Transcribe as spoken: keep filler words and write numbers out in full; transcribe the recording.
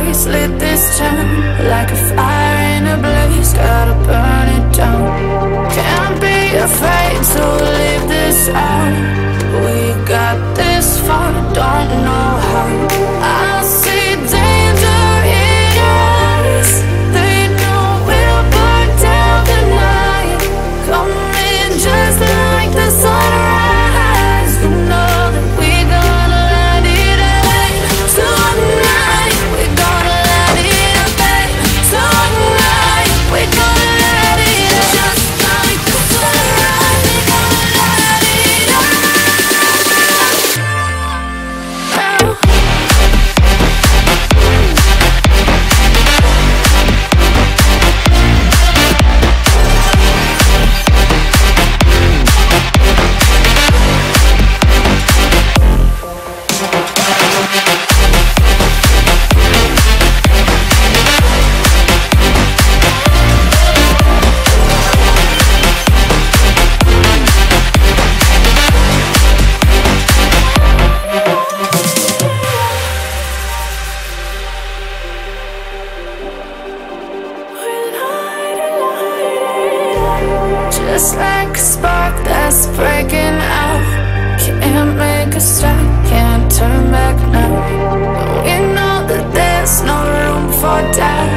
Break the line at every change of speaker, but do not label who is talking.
eyes lit this town like a fire in a blaze, gotta burn it down. Can't be afraid to leave this out. We got this far, don't know how. I see danger in your eyes. They know we'll burn down the night. Coming just like the sunrise. You know that we gonna let it rain. Tonight we gonna let it rain. Tonight we gonna let it rain. Just like the sunrise, we gonna let it rain. Just like a spark that's breaking out. Can't make a stop, can't turn back now. We know that there's no room for doubt.